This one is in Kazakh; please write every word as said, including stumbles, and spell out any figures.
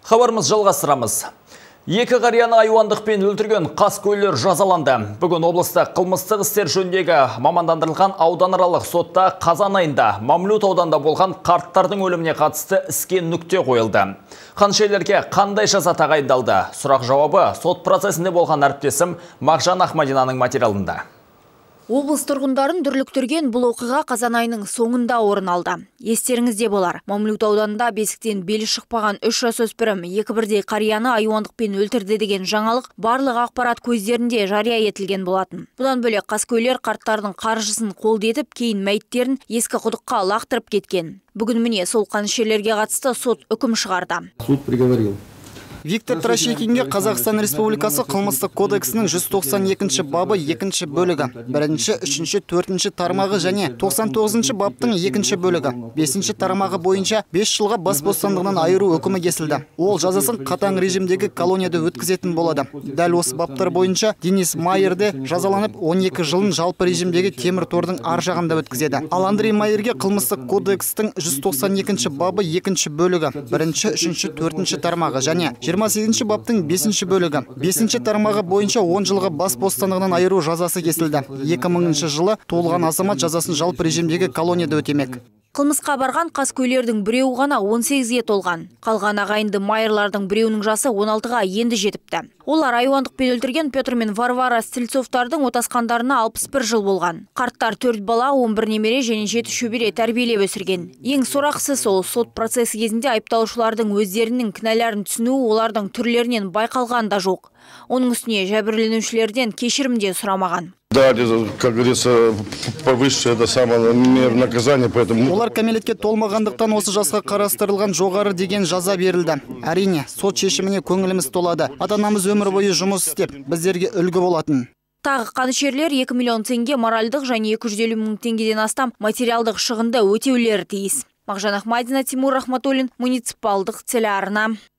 Хабарымыз жалғастырамыз. Екі қарияны айуандықпен өлтірген қаскөйлер жазаланды. Бүгін облыста қылмыстық істер жөніндегі мамандандырылған ауданаралық сотта қазан айында Мамлют ауданында болған қарттардың өліміне қатысты іске нүкте қойылды. Қаншелерге қандай жаза тағайындалды? Сұрақ жауабы сот процесінде болған әріптесім Мағжан Ахмадинаның материалында. Облыс тұрғындарын дүрліктірген бұл оқиға қазан айының соңында орын алды. Естеріңізде болар, Мамлют ауданында бесіктен белі шықпаған үш жасөспірім екі бірдей қарияны айуандықпен өлтірді деген жаңалық барлық ақпарат көздерінде жария етілген болатын. Бұдан бөлек қаскөйлер қарттардың қаржысын қолдетіп, кейін мәйіттерін ескі құдыққа лақтырып кеткен. Бүгін міне сол қанішерлерге қатысты сот үкім шығарды. Суд приговорил Виктор Трощекинге Қазақстан Республикасы қылмыстық кодексінің жүз тоқсан екінші бабы екінші бөлігі, бірінші, үшінші, төртінші тармағы және тоқсан тоғызыншы баптың екінші бөлігі, бесінші тармағы бойынша бес жылға бас бостандығынан айыру үкімі кесілді. Ол жазасын қатаң режимдегі колонияда өткізетін болады. Дәл осы баптар бойынша Денис Майерде жазаланып он екі жылын жалпы режимдегі темір тордың ар жағында өткізеді. Ал Андрей Майерге қылмыстық кодекстің жүз тоқсан екінші бабы екінші бөлігі, бірінші, үшінші, төртінші тармағы және жиырма сегізінші баптың бесінші бөлігі, бесінші тармағы бойынша он жылға бас бостандығынан айыру жазасы кесілді. екі мыңыншы жылы туылған азамат жазасын жалпы режимдегі колонияда өтемек. Қылмысқа барған қаскөйлердің біреуі ғана он сегізге толған. Қалған ағайынды Майерлардың біреуінің жасы он алтыға енді жетіпті. Олар айуандықпен өлтірген Петр мен Варвара Стрельцовтардың отасқандарына алпыс бір жыл болған. Қарттар төрт бала, он бір немере және жеті шөбере тәрбиелеп өсірген. Ең сорақысы сол, сот процесі кезінде айыпталушылардың өздерінің кінәларын түсінуі олардың түрлерінен байқалған да жоқ. Оның үстіне жәбірленушілерден кешірім де сұрамаған. Да, как говорится, повысшее это самое мер наказание, поэтому... Олар кәмелетке толмағандықтан осы жасқа қарастырылған жоғары деген жаза берілді. Әрине, сот шешіміне көңіліміз толады. Ата-анамыз өмір бойы жұмыс істеп, біздерге үлгі болатын. Тағы қанішерлер екі миллион теңге моральдық және екі жүз елу мың теңгеден астам материалдық шығынды өтеулері тиіс. Мағжан Ахмадина, Тимур Рахматуллин, муниципалдық телеарна.